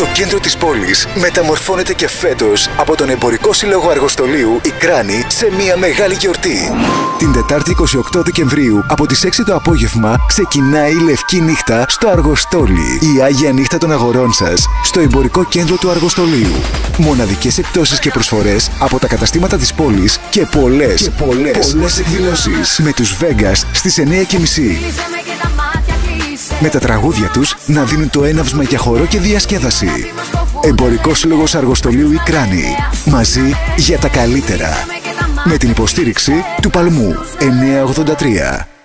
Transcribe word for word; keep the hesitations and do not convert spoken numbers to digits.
Το κέντρο της πόλης μεταμορφώνεται και φέτος από τον Εμπορικό Σύλλογο Αργοστολίου η Κράνη σε μια μεγάλη γιορτή. Την Τετάρτη είκοσι οκτώ Δεκεμβρίου από τις έξι το απόγευμα ξεκινάει η Λευκή Νύχτα στο Αργοστόλι. Η Άγια Νύχτα των Αγορών σας στο Εμπορικό Κέντρο του Αργοστολίου. Μοναδικές εκπτώσεις και προσφορές από τα καταστήματα της πόλης και πολλές, και πολλές, πολλές εκδηλώσεις. Με τους Vegas στις εννιά και μισή. Με τα τραγούδια τους να δίνουν το έναυσμα για χορό και διασκέδαση. Εμπορικός Σύλλογος Αργοστολίου η Κράνη. Μαζί για τα καλύτερα. Με την υποστήριξη του Παλμού εννιακόσια ογδόντα τρία.